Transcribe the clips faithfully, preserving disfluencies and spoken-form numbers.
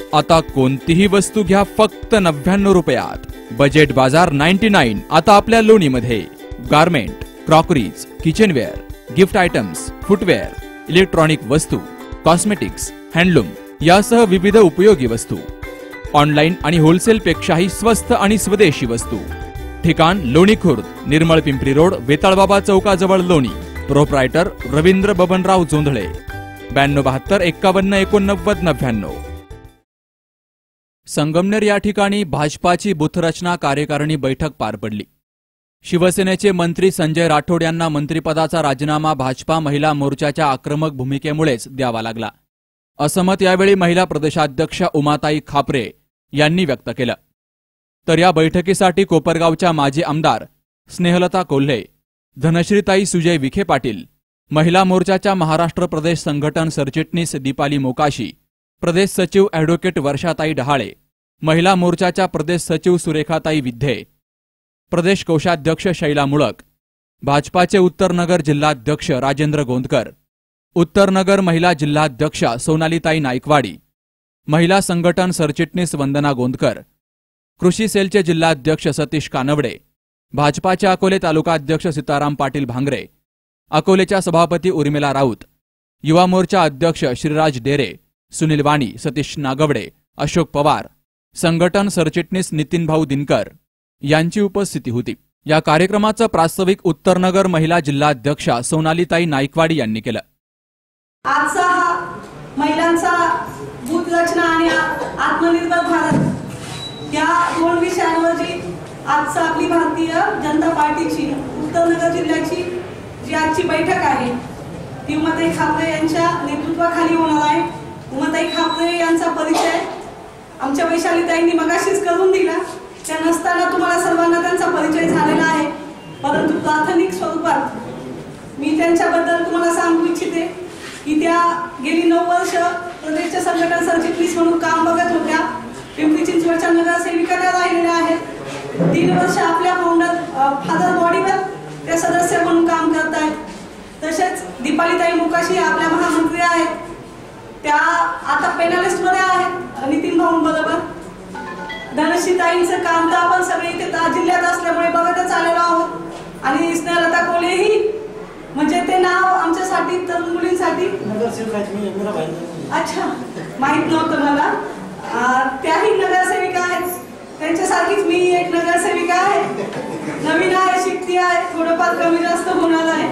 आता कोणतीही वस्तू घ्या फक्त नव्याण्णव रुपयात। बजेट बाजार नाईन्टी नाईन आता आपल्या लोणीमध्ये। Garment, crockeries, kitchenware, gift items, footwear, electronic वस्तू, कॉस्मेटिक्स, हँडलूम यासह विविध उपयोगी वस्तू। ऑनलाईन आणि होलसेल पेक्षाही स्वस्त आणि स्वदेशी वस्तू। ठिकाण लोणी खुर्द, निर्मळ पिंपरी रोड, वेताळबाबा चौकाजवळ लोणी। प्रोप्रायटर रवींद्र बबनराव जोंधळे। ब्याण्णव बहात्तर एक्कावन्न एकोणनव्वद नव्याण्णव। संगमनेर या ठिकाणी भाजपाची बूथरचना कार्यकारिणी बैठक पार पडली। शिवसेनेचे मंत्री संजय राठोड यांना मंत्रिपदाचा राजीनामा भाजपा महिला मोर्चाच्या आक्रमक भूमिकेमुळेच द्यावा लागला, असं मत यावेळी महिला प्रदेशाध्यक्ष उमाताई खापरे यांनी व्यक्त केलं। तर या बैठकीसाठी कोपरगावच्या माजी आमदार स्नेहलता कोल्हे, धनश्रीताई सुजय विखे पाटील, महिला मोर्चाच्या महाराष्ट्र प्रदेश संघटन सरचिटणीस दीपाली मोकाशी, प्रदेश सचिव ॲडव्होकेट वर्षाताई डहाळे, महिला मोर्चाच्या प्रदेश सचिव सुरेखाताई विद्धे, प्रदेश कोषाध्यक्ष शैला मुळक, भाजपाचे उत्तरनगर जिल्हाध्यक्ष राजेंद्र गोंदकर, उत्तरनगर महिला जिल्हाध्यक्ष सोनालीताई नाईकवाडी, महिला संघटन सरचिटणीस वंदना गोंदकर, कृषी सेलचे जिल्हाध्यक्ष सतीश कानवडे, भाजपाचे अकोले तालुकाध्यक्ष सीताराम पाटील भांगरे, अकोलेच्या सभापती उर्मिला राऊत, युवा मोर्चा अध्यक्ष श्रीराज डेरे, सुनील वाणी, सतीश नागवडे, अशोक पवार, संघटन सरचिटणीस नितीन भाऊ दिनकर यांची उपस्थिती होती। या कार्यक्रमाचं प्रास्ताविक उत्तरनगर महिला जिल्हाध्यक्षा सोनालीताई नाईकवाडी यांनी केलं। आजचा हा महिलांचा बूथ रचना आणि आत्मनिर्भर भारत या दोन विषयांवर जी आजचा आपली भारतीय जनता पार्टीची उत्तरनगर जिल्ह्याची जी आजची बैठक आहे ती उमाताई खापरे यांच्या नेतृत्वाखाली होणार आहे। उमाताई खापरे यांचा परिचय आमच्या वैशालीताईंनी मगाशीच करून दिला। त्या नसताना तुम्हाला सर्वांना त्यांचा परिचय झालेला आहे, परंतु प्राथमिक स्वरूपात मी त्यांच्याबद्दल तुम्हाला सांगू इच्छिते की त्या गेली नऊ वर्ष प्रदेशच्या संघटन सरचिटणीस म्हणून काम बघत होत्या। पिंपरी चिंचवडच्या नगरसेविका त्या राहिलेल्या आहेत। तीन वर्ष आपल्या फाउंडर फादर बॉडीवर त्या सदस्य म्हणून काम करत आहेत। तसेच दीपालीताई मोकाशी आपल्या महामंत्री आहेत, त्या आता पेनलिस्ट मध्ये आहेत नितीन भाऊ बरोबर। धनश्रीताईंचं काम तर आपण सगळे इथे जिल्ह्यात असल्यामुळे बघतच आलेलो आहोत आणि स्नेहलता कोल्हेही म्हणजे ते नाव आमच्यासाठी तरुण मुलींसाठी अच्छा माहित नव्हतं मला। त्याही नगरसेविका आहेत, त्यांच्यासारखीच मी एक नगरसेविका आहे, नवीन आहे, शिकती आहे, थोडंफार कमी जास्त होणार आहे।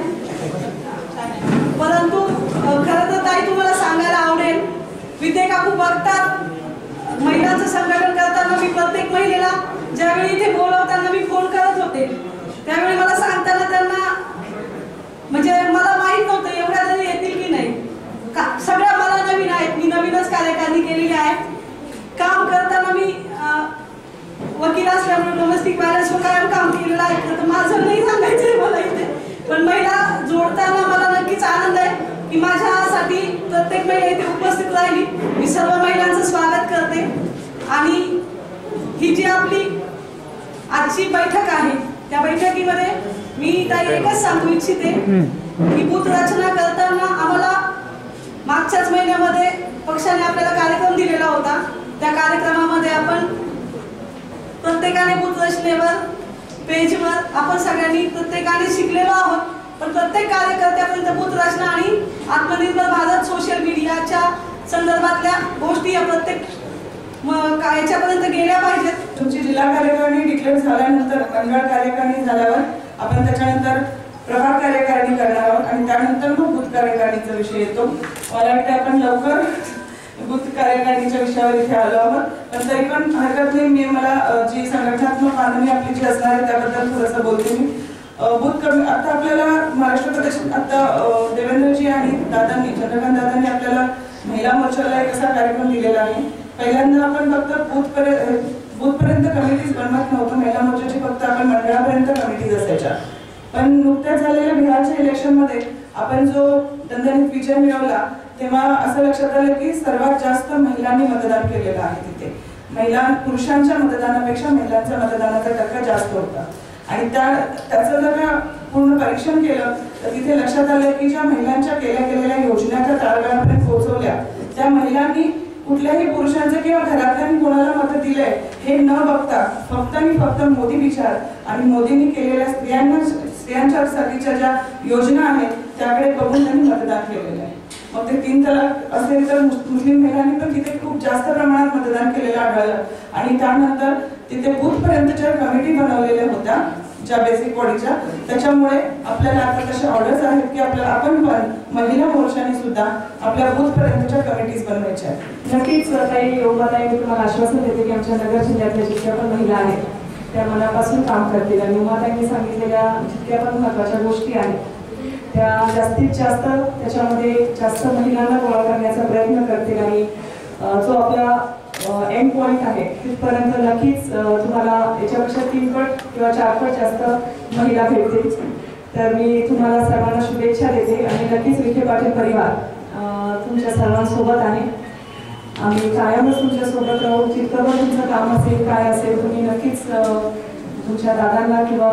परंतु खरं तर ताई तुम्हाला सांगायला आवडेल, विद्या काकू बघतात महिलांचं संघटन करताना मी प्रत्येक महिलेला ज्यावेळी इथे बोलवताना मी फोन करत होते त्यावेळी मला सांगताना त्यांना म्हणजे मला माहित नव्हतं एवढ्या जरी येतील की नाही, सगळ्या मला नवीन आहेत, मी नवीनच कार्यकारिणी केलेली आहे। काम करताना मी वकील असल्यामुळे डोमेस्टिक व्हायलन्सवर कायम काम केलेलं आहे, तर माझं नाही सांगायचंय मला इथे, पण महिला जोडताना मला नक्कीच आनंद आहे की माझ्यासाठी प्रत्येक महिला इथे उपस्थित राहिली। मी सर्व महिलांचं स्वागत करते आणि ही जी आपली आजची बैठक आहे त्या बैठकीमध्ये मी ताई एकच सांगू इच्छिते की बूथ रचना करताना आम्हाला मागच्याच महिन्यामध्ये पक्षाने आपल्याला कार्यक्रम दिलेला होता। त्या कार्यक्रमामध्ये आपण प्रत्येकाने बूथ रचनेवर पेजवर आपण सगळ्यांनी प्रत्येकाने शिकलेलो आहोत, पण प्रत्येक कार्यकर्त्यापर्यंत बूथ रचना आणि आत्मनिर्भर भारत सोशल मीडियाच्या संदर्भातल्या गोष्टी या प्रत्येक याच्यापर्यंत गेल्या पाहिजेत। तुमची जिल्हा कार्यकारिणी डिक्लेअर झाल्यानंतर मंडळ कार्यकारिणी झाल्यावर आपण त्याच्यानंतर प्रभाग कार्यकारिणी करणार आहोत आणि त्यानंतर मग बूथ कार्यकारिणीचा विषय येतो। मला वाटतं आपण लवकर बूथ कार्यकारिणीच्या विषयावर इथे आलो आहोत, पण तरी पण हरकत नाही, मी मला जी संघटनात्मक बांधणी आपली जी असणार आहे त्याबद्दल थोडंसं बोलते मी। बूथ कमी आता आपल्याला महाराष्ट्र प्रदेशात आता देवेंद्रजी आणि दादांनी चंद्रकांत दादांनी आपल्याला महिला मोर्चाला एक असा कार्यक्रम दिलेला आहे। पहिल्यांदा आपण फक्त बूथ पर्यंत बूथ पर्यंत कमिटीज बनवत नव्हतो, महिला मोर्चाची फक्त आपण मंडळापर्यंत कमिटीज असायच्या, पण नुकत्याच झालेल्या बिहारच्या इलेक्शन मध्ये आपण जो दणदणीत विजय मिळवला तेव्हा असं लक्षात आलं की सर्वात जास्त महिलांनी मतदान केलेलं आहे तिथे। महिला पुरुषांच्या मतदानापेक्षा महिलांच्या मतदानाचा टक्का जास्त होता आणि त्या त्याचं जर का पूर्ण परीक्षण केलं तर तिथे लक्षात आलं की ज्या महिलांच्या केल्या गेलेल्या योजना त्या तळागाळापर्यंत पोहोचवल्या त्या महिलांनी कुठल्याही पुरुषांचं किंवा घरातल्या कोणाला मत दिलंय हे न बघता फक्त आणि फक्त मोदी विचार आणि मोदींनी केलेल्या स्त्रियांना स्त्रियांच्यासाठीच्या ज्या योजना आहेत त्याकडे बघून त्यांनी मतदान केलेलं आहे. मग ते तीन तलाक असेल तर मुस्लिम महिलांनी पण तिथे खूप जास्त प्रमाणात मतदान केलेलं आढळलं. आणि त्यानंतर तिथे बूथपर्यंतच्या कमिटी बनवलेल्या होत्या ज्या बेसिक बॉडीच्या, त्याच्यामुळे आपल्याला आता तशा ऑर्डर्स आहेत की आपल्याला आपण पण महिला मोर्चाने सुद्धा आपल्या बूथपर्यंतच्या कमिटीज बनवायच्या आहेत. नक्कीच ताई योगाताई, मी तुम्हाला आश्वासन देते की आमच्या नगर जिल्ह्यातल्या जितक्या पण महिला आहेत त्या मनापासून काम करतील आणि उमाताईंनी सांगितलेल्या जितक्या पण महत्त्वाच्या गोष्टी आहेत त्या जास्तीत जास्त त्याच्यामध्ये जास्त महिलांना गोळा करण्याचा प्रयत्न करतील आणि जो आपला एंड पॉइंट आहे तिथपर्यंत नक्कीच तुम्हाला याच्यापेक्षा तीन पट किंवा चार पट जास्त महिला भेटतील. तर मी तुम्हाला सर्वांना शुभेच्छा देते आणि नक्कीच विखे पाटील परिवार तुमच्या सर्वांसोबत आहे. आम्ही कायमच तुमच्यासोबत राहू. जितकं पण तुमचं काम असेल काय असेल तुम्ही नक्कीच तुमच्या दादांना किंवा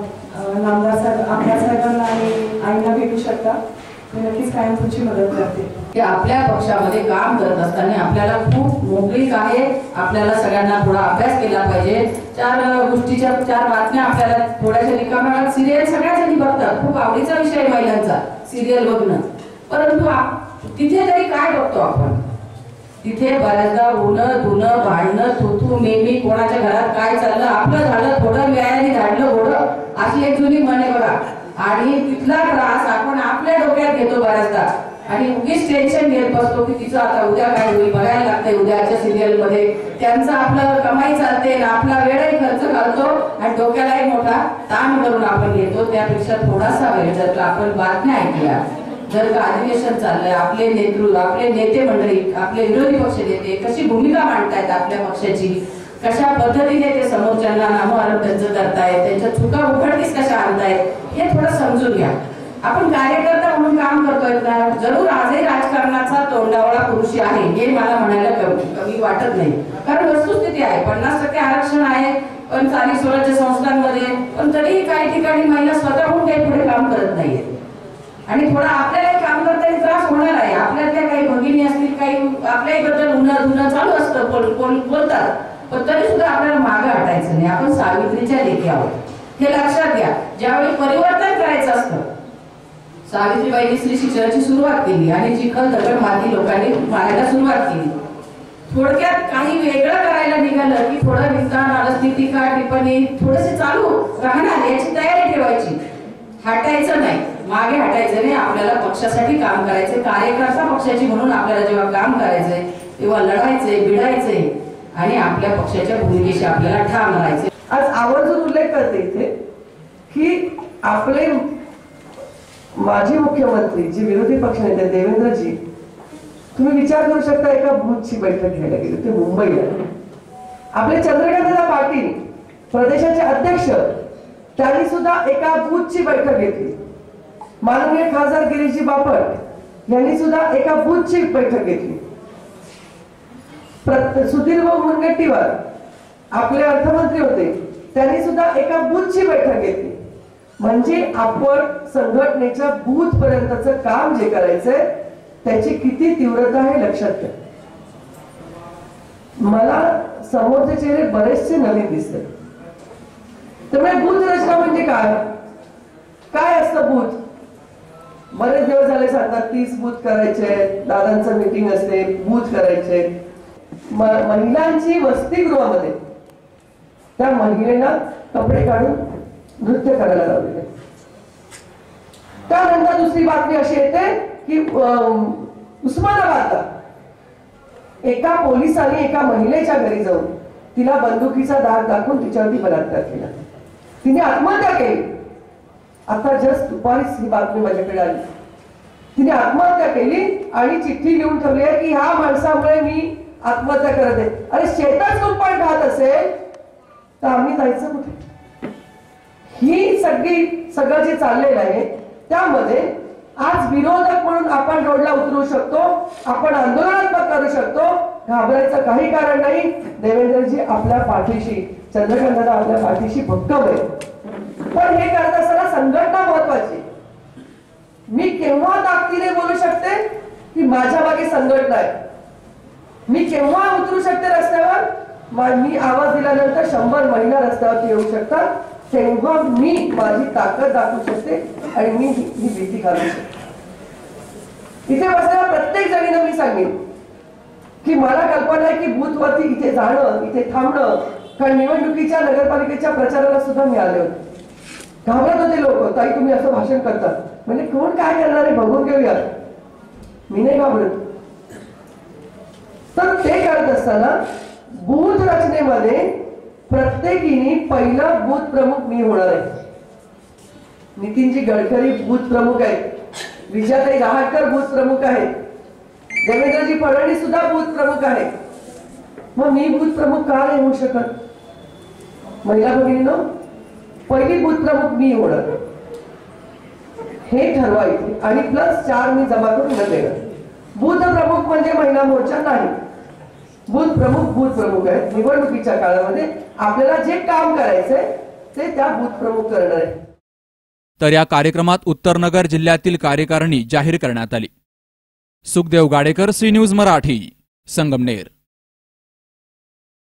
नामदार साहेब आमदार साहेबांना आणि आईंना भेटू शकता. मी नक्कीच कायम तुमची मदत करते. की आपल्या पक्षामध्ये काम करत असताना आपल्याला खूप मोकळीक आहे. आपल्याला सगळ्यांना थोडा अभ्यास केला पाहिजे. चार गोष्टीच्या चार बातम्या आपल्याला थोड्याशा रिकाम्या सिरियल सगळ्याजणी बघतात. खूप आवडीचा विषय महिलांचा सिरियल बघणं. परंतु तिथे तरी काय बघतो आपण? तिथे बऱ्याचदा उन्ह धुणं भांडणं थुथू मेमी कोणाच्या घरात काय चाललं आपलं झालं थोडं व्यायाने झाडलं घोडं अशी एक जुनी म्हणे बघा. आणि तिथला त्रास आपण आपल्या डोक्यात घेतो बऱ्याचदा आणि उगीच टेन्शन घेत बसतो की तिचं आता उद्या काय होईल बघायला लागतंय. उद्याच्या सिरियल मध्ये त्यांचं आपलं कमाई चालते ना आपला वेळही खर्च घालतो आणि डोक्यालाही मोठा ताण करून आपण घेतो. त्यापेक्षा थोडासा वेळ जर आपण बातम्या ऐकल्या, जर का अधिवेशन चाललंय, आपले नेतृत्व आपले नेते मंडळी आपले विरोधी पक्ष नेते कशी भूमिका मांडतायत आपल्या पक्षाची, कशा पद्धतीने ते समोरच्यांना नामोहरम त्यांचं करतायत, त्यांच्या चुका उघडकीस कशा आणतायत हे थोडं समजून घ्या. आपण कार्यकर्ता म्हणून काम करतोय ना, जरूर आजही राजकारणाचा तोंडावळा पुरुषी आहे हे मला म्हणायला कमी वाटत नाही. कारण वस्तुस्थिती आहे पन्नास टक्के आरक्षण आहे पण स्थानिक स्वराज्य संस्थांमध्ये, पण तरीही काही ठिकाणी महिला स्वतःहून काही पुढे काम करत नाहीये आणि थोडा आपल्याला काम करताना त्रास होणार आहे. आपल्यातल्या काही भगिनी असतील काही आपल्याही बद्दल उन्हा धुणं चालू असतं बोलतात, पण तरी सुद्धा आपल्याला मागे हटायचं नाही. आपण सावित्रीच्या लेकी आहोत हे लक्षात घ्या. ज्यावेळी परिवर्तन करायचं असतं सावित्रीबाईंनी स्त्री शिक्षणाची सुरुवात केली आणि चिखल दगड माती लोकांनी मारायला सुरुवात केली. थोडक्यात काही वेगळं करायला निघालं की थोडं विधान आलं टीका टिप्पणी थोडेसे चालू राहणार याची तयारी ठेवायची. हटायचं नाही, मागे हटायचं नाही. आपल्याला पक्षासाठी काम करायचं. कार्यकर्ता पक्षाची म्हणून आपल्याला जेव्हा काम करायचंय तेव्हा लढायचंय भिडायचंय आणि आपल्या पक्षाच्या भूमिकेशी आपल्याला ठाम राहायचे. आज आवर्जून उल्लेख करते इथे की आपले माजी मुख्यमंत्री जे विरोधी पक्षनेते देवेंद्रजी, तुम्ही विचार करू शकता एका बूथची बैठक घ्यायला गेले ते मुंबईला. आपले चंद्रकांतदादा पाटील प्रदेशाचे अध्यक्ष त्यांनी सुद्धा एका बूथची बैठक घेतली. माननीय खासदार गिरीशजी बापट यांनी सुद्धा एका बूथची बैठक घेतली. सुधीर भाऊ मुनगंटीवार आपले अर्थमंत्री होते त्यांनी सुद्धा एका बूथची बैठक घेतली. म्हणजे आपण संघटनेच्या बूथ पर्यंतचं काम जे करायचंय त्याची किती तीव्रता आहे लक्षात घ्या. मला समोरचे चेहरे बरेचसे नवीन दिसते. त्यामुळे बूथ रचना म्हणजे काय काय असतं बूथ? बरेच दिवस झाले सांगतात तीस बूथ करायचे, दादांचं मीटिंग असते, बूथ करायचे. महिलांची वसतिगृहामध्ये त्या महिलेला कपडे काढून नृत्य करायला लावलेले. त्यानंतर दुसरी बातमी अशी येते की उस्मानाबादला एका पोलिसांनी एका महिलेच्या घरी जाऊन तिला बंदुकीचा धाक दाखवून तिच्यावरती बलात्कार केला. तिने आत्महत्या केली. आता जस्ट दुपारीच ही बातमी माझ्याकडे आली. तिने आत्महत्या केली आणि चिठ्ठी लिहून ठेवली आहे की ह्या माणसामुळे मी आत्महत्या करत आहे. अरे शेतात पण घात असेल तर आम्ही जायचं कुठे? ही सगळी सगळं जे चाललेलं आहे त्यामध्ये आज विरोधक म्हणून आपण रोडला उतरू शकतो, आपण आंदोलनात्मक करू शकतो. घाबरायचं काही कारण नाही. देवेंद्रजी आपल्या पाठीशी, चंद्रकांतदादा आपल्या पाठीशी भक्कम आहे. पण हे करत असताना संघटना महत्वाची. मी केव्हा ताकदीने बोलू शकते की माझ्या मागे संघटना आहे. मी केव्हा उतरू शकते रस्त्यावर? मी आवाज दिल्यानंतर शंभर महिला रस्त्यावरती येऊ शकतात, तेव्हा मी माझी ताकद दाखवू शकते आणि मी ही भीती घालू शकते. इथे बसलेल्या प्रत्येक जणीनं मी सांगेन की मला कल्पना आहे की बूथवरती इथे जाणं, इथे थांबणं, कारण निवडणुकीच्या नगरपालिकेच्या प्रचाराला सुद्धा मी आले होते. घाबरत होते लोक, ताई तुम्ही असं भाषण करतात, म्हणजे कोण काय करणार आहे बघून घेऊया. मी नाही घाबरत. तर ते करत असताना बूथ रचनेमध्ये प्रत्येकीने पहिला बूथ प्रमुख मी होणार आहे. नितीनजी गडकरी बूथ प्रमुख आहेत, विजयाताई रहाटकर बूथ प्रमुख आहेत, देवेंद्रजी फडणवीस सुद्धा बूथ प्रमुख आहेत. मग मी बूथ प्रमुख का नाही होऊ शकत? महिला भगिनींनो, पहिली बूथ प्रमुख मी होणार हे ठरवायचे आणि प्लस चार मी जमा करून न देणार. बूथ प्रमुख म्हणजे महिला मोर्चा नाही. बूथ प्रमुख बूथ प्रमुख आहेत. निवडणुकीच्या काळामध्ये आपल्याला जे काम करायचंय ते त्या बूथ प्रमुख करणार आहे. तर या कार्यक्रमात उत्तरनगर जिल्ह्यातील कार्यकारिणी जाहीर करण्यात आली. Sukhdev Gadekar, C news Marathi, Sangamner.